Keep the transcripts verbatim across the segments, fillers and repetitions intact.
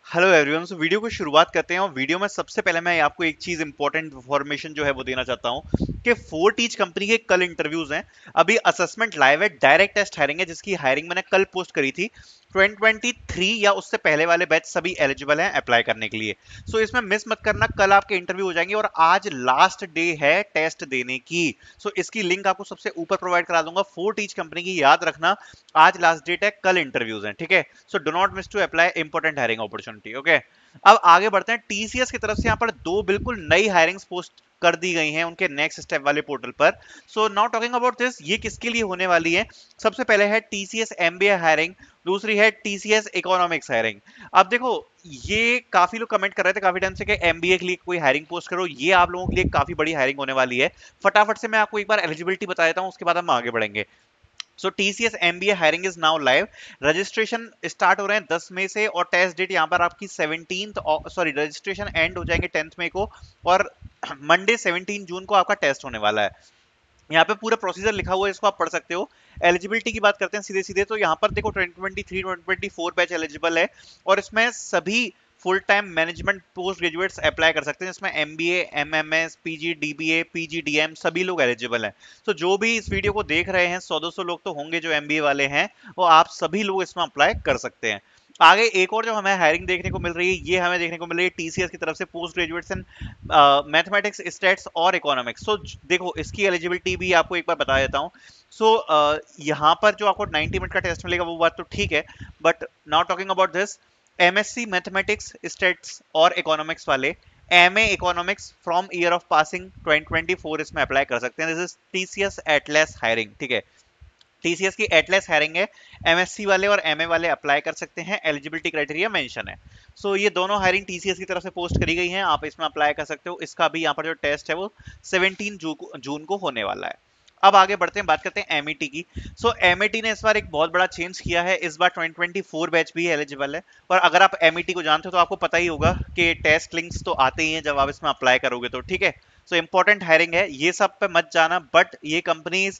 Hello everyone. So video को शुरुआत करते हैं और वीडियो में सबसे पहले मैं आपको एक चीज इंपॉर्टेंट इंफॉर्मेशन जो है वो देना चाहता हूं कि फोर्ट ईच कंपनी के कल इंटरव्यूज हैं। अभी असेसमेंट लाइव है, डायरेक्ट टेस्ट हायरिंग है जिसकी हायरिंग मैंने कल पोस्ट करी थी। ट्वेंटी ट्वेंटी थ्री या उससे पहले वाले बैच सभी एलिजिबल हैं अप्लाई करने के लिए। सो इसमें मिस मत करना, कल आपके इंटरव्यू हो जाएंगे और आज लास्ट डे है टेस्ट देने की। सो इसकी लिंक आपको सबसे ऊपर प्रोवाइड करा दूंगा। फोर्ट ईच कंपनी की याद रखना, आज लास्ट डेट है, कल इंटरव्यूज हैं, ठीक है। So do not miss to apply, important hiring opportunity, okay. अब आगे बढ़ते हैं। टीसीएस की तरफ से यहाँ पर दो बिल्कुल नई हायरिंग्स पोस्ट कर दी गई हैं उनके नेक्स्ट स्टेप वाले पोर्टल पर। So now talking about this, ये किसके लिए होने वाली है? सबसे पहले है टीसीएस एमबीए हायरिंग, दूसरी है टीसीएस इकोनॉमिक्स हायरिंग। अब देखो, ये काफी लोग कमेंट कर रहे थे काफी टाइम से कि एमबीए के लिए कोई हायरिंग पोस्ट करो। ये आप लोगों के लिए काफी बड़ी हायरिंग होने वाली है। फटाफट से मैं आपको एक बार एलिजिबिलिटी बता देता हूँ, उसके बाद हम आगे बढ़ेंगे। So TCS MBA hiring is now live. Registration start हो रहे हैं दस मई से और टेस्ट डेट यहाँ पर आपकी सेवनटीन्थ, सॉरी रजिस्ट्रेशन एंड हो जाएंगे टेंथ मई को और मंडे सेवनटीन जून को आपका टेस्ट होने वाला है। यहाँ पे पूरा प्रोसीजर लिखा हुआ है, इसको आप पढ़ सकते हो। एलिजिबिलिटी की बात करते हैं सीधे सीधे, तो यहाँ पर देखो twenty twenty three twenty twenty four batch eligible है और इसमें सभी full time management post graduates apply कर सकते हैं, जिसमें MBA, MMS, PG, DBA, PGDM सभी लोग एलिजिबल हैं। तो जो भी इस वीडियो को देख रहे हैं, सौ दो सौ लोग तो होंगे जो एमबीए वाले हैं, वो आप सभी लोग इसमें अप्लाई कर सकते हैं। आगे एक और जो हमें हायरिंग देखने को मिल रही है, ये हमें देखने को मिल रही है टीसीएस की तरफ से post graduates in mathematics, stats और इकोनॉमिक्स। सो देखो, इसकी एलिजिबिलिटी भी आपको एक बार बता देता हूँ। सो so, uh, यहाँ पर जो आपको नाइंटी मिनट का टेस्ट मिलेगा वो बात तो ठीक है, but now talking about this, MSc mathematics, stats और इकोनॉमिक्स वाले MA economics from year of passing twenty twenty four इसमें अप्लाई कर सकते हैं। This is TCS Atlas hiring, ठीक है। टीसीएस की एटलस हायरिंग है, एमएससी वाले और एमए वाले अप्लाई कर सकते हैं, एलिजिबिलिटी क्राइटेरिया मेंशन है। सो so, ये दोनों हायरिंग टीसीएस की तरफ से पोस्ट करी गई हैं, आप इसमें अप्लाई कर सकते हो। इसका भी यहाँ पर जो टेस्ट है वो सेवनटीन जून को होने वाला है। अब आगे बढ़ते हैं, बात करते हैं एमईटी की। सो so, एमईटी ने इस बार एक बहुत बड़ा चेंज किया है, इस बार ट्वेंटी ट्वेंटी फोर बैच भी एलिजिबल है। और अगर आप एमईटी को जानते हो तो आपको पता ही होगा कि टेस्ट लिंक्स तो आते ही हैं जब आप इसमें अप्लाई करोगे तो, ठीक है। सो इंपॉर्टेंट हायरिंग है, ये सब पे मत जाना, बट ये कंपनीज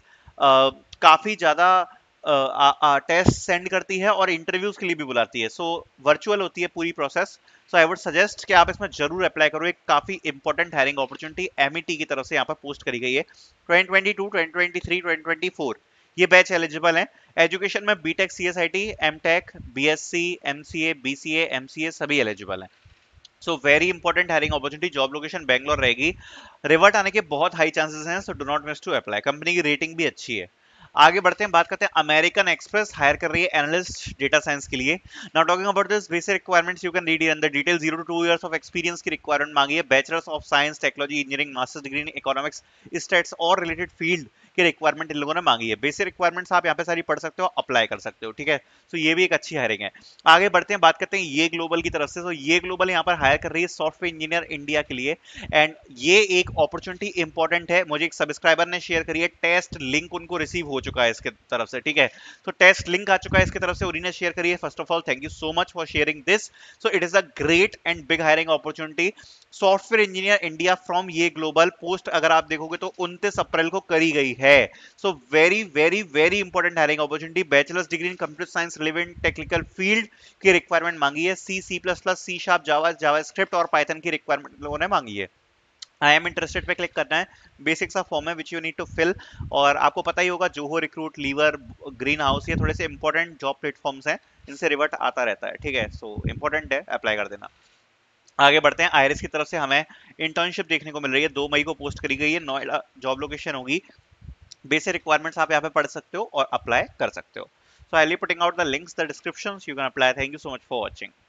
काफी ज्यादा टेस्ट सेंड करती है और इंटरव्यूज के लिए भी बुलाती है। सो वर्चुअल होती है पूरी process. So I would suggest कि आप इसमें जरूर अप्लाई करो, एक काफी इंपॉर्टेंट हायरिंग अपॉर्चुनिटी एमईटी की तरफ से यहाँ पर पोस्ट करी गई है। Twenty twenty two, twenty twenty three, twenty twenty four ये बैच एलिजिबल है। एजुकेशन में BTech, CSIT, MTech, BSc, MCA, BCA, MCA सभी एलिजिबल हैं। So very important hiring opportunity, job location Bangalore रहेगी। रिवर्ट आने के बहुत हाई चांसेस हैं, so do not miss to apply. Company की रेटिंग भी अच्छी है। आगे बढ़ते हैं, बात करते हैं अमेरिकन एक्सप्रेस हायर कर रही है एनालिस्ट डेटा साइंस के लिए। Now talking about this basic requirements you can read in the detail. Zero to two years of experience की रिक्वायरमेंट मांगी है, bachelor's of science, technology, engineering, master's degree in economics, stats और related field की requirement इन लोगों ने मांगी है। बेसिक रिक्वायरमेंट्स आप यहाँ पे सारी पढ़ सकते हो, अप्लाई कर सकते हो, ठीक है। सो ये भी एक अच्छी हायरिंग है। आगे बढ़ते हैं, बात करते हैं ये ग्लोबल की तरफ से। तो ये ग्लोबल यहाँ पर हायर कर रही है सॉफ्टवेयर इंजीनियर इंडिया के लिए, एंड ये एक अपॉर्चुनिटी इंपॉर्टेंट है। मुझे एक सब्सक्राइबर ने शेयर करी है, टेस्ट लिंक उनको रिसीव हो चुका है इसके तरफ से, ठीक है। तो टेस्ट लिंक आ चुका है इसकी तरफ से, उन्हीं ने शेयर करी है। First of all thank you so much for sharing this. So it is a great and big hiring opportunity. Software engineer India from ये ग्लोबल पोस्ट अगर आप देखोगे तो उनतीस अप्रैल को करी गई है। So very very very important hiring opportunity. Bachelor's degree in computer science relevant technical field की रिक्वायरमेंट मांगी है। C, C plus plus, C sharp, Java, JavaScript और पाइथन की रिक्वायरमेंट लोगों ने मांगी है। आई एम इंटरेस्टेड पे क्लिक करना है। बेसिक सा फॉर्म है which you need to fill. और आपको पता ही होगा Zoho recruit, lever, Greenhouse, ये थोड़े से इंपॉर्टेंट जॉब प्लेटफॉर्म्स हैं, इनसे रिवर्ट आता रहता है, ठीक है। सो इंपॉर्टेंट है, अप्लाई कर देना। आगे बढ़ते हैं, आयरिस की तरफ से हमें इंटर्नशिप देखने को मिल रही है, दो मई को पोस्ट करी गई है, नोएडा जॉब लोकेशन होगी। बेसिक रिक्वायरमेंट्स आप यहाँ पे पढ़ सकते हो और अप्लाई कर सकते हो। So I will putting out the links the descriptions, you can apply. Thank you so much for watching.